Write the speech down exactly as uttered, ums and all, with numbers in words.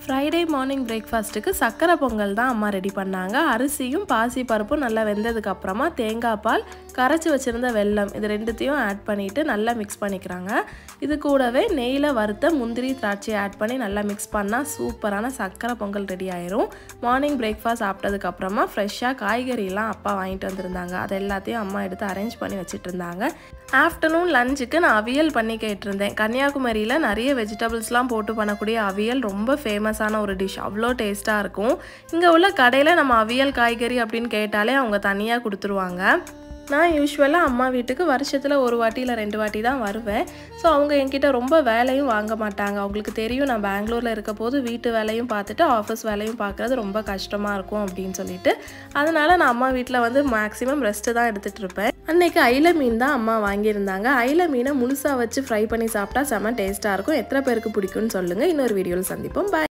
Friday morning பிரேக்ஃபாஸ்ட்டுக்கு சக்கரை பொங்கல் தான் அம்மா ரெடி பண்ணாங்க. அரிசியும் பாசி பருப்பும் நல்லா வெந்ததுக்கு அப்புறமா தேங்காய் பால், கரைச்சி வச்சுருந்த வெல்லம் இது ரெண்டுத்தையும் ஆட் பண்ணிவிட்டு நல்லா மிக்ஸ் பண்ணிக்கிறாங்க. இது கூடவே நெய்யில் வறுத்த முந்திரி திராட்சையை ஆட் பண்ணி நல்லா மிக்ஸ் பண்ணால் சூப்பரான சக்கரை பொங்கல் ரெடி ஆயிரும். மார்னிங் பிரேக்ஃபாஸ்ட் சாப்பிட்டதுக்கப்புறமா ஃப்ரெஷ்ஷாக காய்கறியெல்லாம் அப்பா வாங்கிட்டு வந்திருந்தாங்க. அது எல்லாத்தையும் அம்மா எடுத்து அரேஞ்ச் பண்ணி வச்சுட்டு இருந்தாங்க. ஆஃப்டர்நூன் லஞ்சுக்கு நான் அவியல் பண்ணி கேட்டிருந்தேன். கன்னியாகுமரியில் நிறைய வெஜிடபிள்ஸ்லாம் போட்டு பண்ணக்கூடிய அவியல் ரொம்ப ஃபேமஸான ஒரு டிஷ். அவ்வளோ டேஸ்ட்டாக இருக்கும். இங்கே உள்ள கடையில் நம்ம அவியல் காய்கறி அப்படின்னு கேட்டாலே அவங்க தனியாக கொடுத்துருவாங்க. நான் யூஸ்வலாக அம்மா வீட்டுக்கு வருஷத்தில் ஒரு வாட்டி இல்லை ரெண்டு வாட்டி தான் வருவேன். ஸோ அவங்க என்கிட்ட ரொம்ப வேலையும் வாங்க மாட்டாங்க. அவங்களுக்கு தெரியும் நான் பெங்களூரில் இருக்க போது வீட்டு வேலையும் பார்த்துட்டு ஆஃபீஸ் வேலையும் பார்க்குறது ரொம்ப கஷ்டமாக இருக்கும் அப்படின்னு சொல்லிட்டு, அதனால் நான் அம்மா வீட்டில் வந்து மேக்ஸிமம் ரெஸ்ட்டு தான் எடுத்துகிட்டு இருப்பேன். அன்றைக்கி ஐல மீன் தான் அம்மா வாங்கியிருந்தாங்க. ஐல மீனை முழுசாக வச்சு ஃப்ரை பண்ணி சாப்பிட்டா செம்ம டேஸ்ட்டாக இருக்கும். எத்தனை பேருக்கு பிடிக்கும்னு சொல்லுங்கள். இன்னொரு வீடியோவில் சந்திப்போம். பாய்.